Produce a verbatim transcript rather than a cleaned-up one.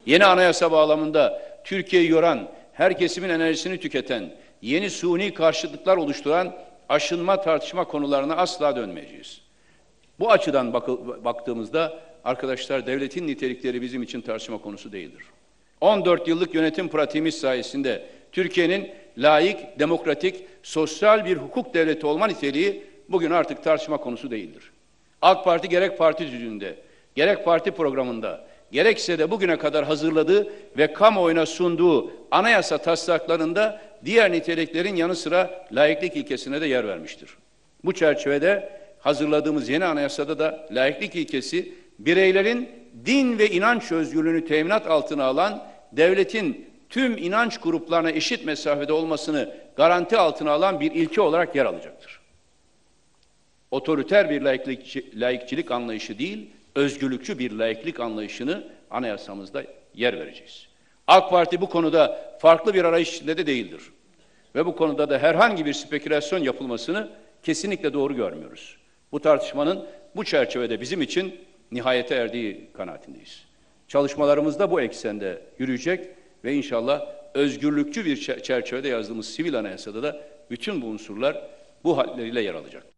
Yeni anayasa bağlamında Türkiye'yi yoran, her kesimin enerjisini tüketen, yeni suni karşıtlıklar oluşturan aşınma tartışma konularına asla dönmeyeceğiz. Bu açıdan bak baktığımızda arkadaşlar, devletin nitelikleri bizim için tartışma konusu değildir. on dört yıllık yönetim pratiğimiz sayesinde Türkiye'nin layık, demokratik, sosyal bir hukuk devleti olma niteliği bugün artık tartışma konusu değildir. AK Parti gerek parti düzünde, gerek parti programında, gerekse de bugüne kadar hazırladığı ve kamuoyuna sunduğu anayasa taslaklarında diğer niteliklerin yanı sıra layıklık ilkesine de yer vermiştir. Bu çerçevede hazırladığımız yeni anayasada da layıklık ilkesi, bireylerin din ve inanç özgürlüğünü teminat altına alan, devletin tüm inanç gruplarına eşit mesafede olmasını garanti altına alan bir ilke olarak yer alacaktır. Otoriter bir laiklik, laikçilik anlayışı değil, özgürlükçü bir laiklik anlayışını anayasamızda yer vereceğiz. AK Parti bu konuda farklı bir arayış içinde de değildir. Ve bu konuda da herhangi bir spekülasyon yapılmasını kesinlikle doğru görmüyoruz. Bu tartışmanın bu çerçevede bizim için nihayete erdiği kanaatindeyiz. Çalışmalarımız da bu eksende yürüyecek ve inşallah özgürlükçü bir çerçevede yazdığımız sivil anayasada da bütün bu unsurlar bu halleriyle yer alacak.